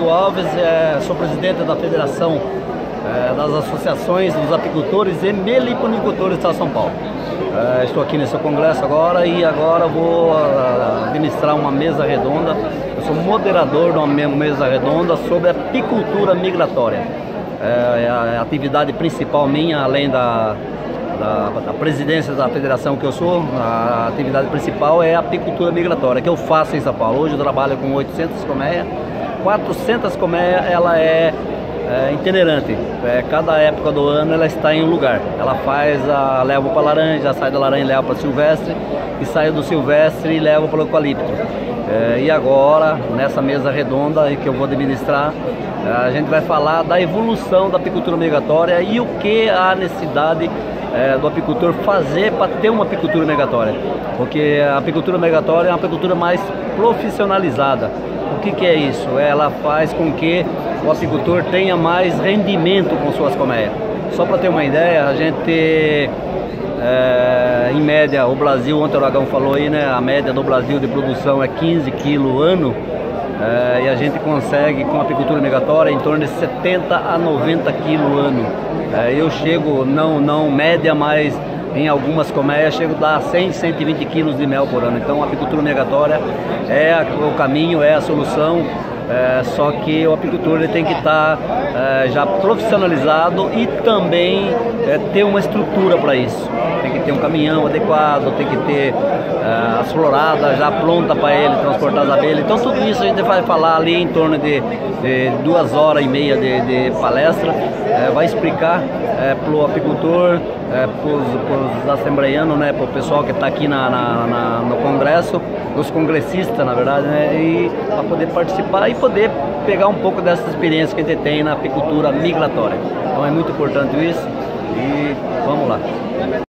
Fernando Alves, sou presidente da Federação das Associações dos Apicultores e Meliponicultores do Estado de São Paulo. Estou aqui nesse congresso agora e agora vou administrar uma mesa redonda. Eu sou moderador de uma mesa redonda sobre apicultura migratória. É a atividade principal minha, além da presidência da federação que eu sou. A atividade principal é a apicultura migratória, que eu faço em São Paulo. Hoje eu trabalho com 800 colmeias, 400 colmeias ela é itinerante. Cada época do ano ela está em um lugar. Ela leva para laranja, sai da laranja e leva para silvestre, e sai do silvestre e leva para o eucalipto. E agora, nessa mesa redonda que eu vou administrar, a gente vai falar da evolução da apicultura migratória e o que há necessidade do apicultor fazer para ter uma apicultura migratória, porque a apicultura migratória é uma apicultura mais profissionalizada. O que é isso? Ela faz com que o apicultor tenha mais rendimento com suas colmeias. Só para ter uma ideia, a gente, em média, o Brasil, ontem o Aragão falou aí, né? A média do Brasil de produção é 15 quilos ano. E a gente consegue, com a apicultura migratória, em torno de 70 a 90 quilos ano. Eu chego, não média, mas em algumas colmeias chego a dar 100, 120 quilos de mel por ano. Então a apicultura migratória é o caminho, é a solução. Só que o apicultor ele tem que estar já profissionalizado e também ter uma estrutura para isso. Tem que ter um caminhão adequado, tem que ter as floradas já prontas para ele transportar as abelhas. Então tudo isso a gente vai falar ali em torno de 2h30 de palestra. Vai explicar para o apicultor, para os assembleianos, né, para o pessoal que está aqui no congresso, os congressistas, na verdade, né, e para poder participar e poder pegar um pouco dessa experiência que a gente tem na apicultura migratória. Então é muito importante isso e vamos lá.